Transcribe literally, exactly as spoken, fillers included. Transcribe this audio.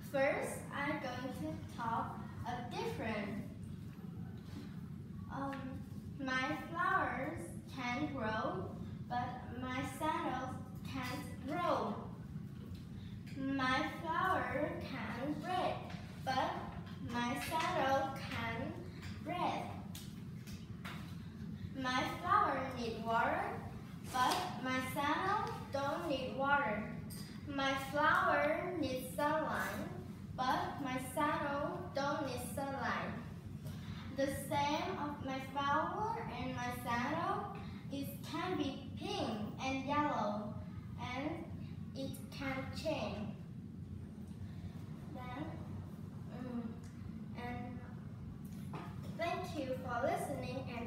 First, I'm going to talk a different. Um, my flowers can grow, but my sandals can't grow. My flower can breathe, but my sandal can't breathe. My flower need water, but my sandal don't need water. My flower needs sunlight, but my sandal don't need sunlight. The same of my flower and my sandal, it can be pink and yellow, and it can change. Then, um, and thank you for listening.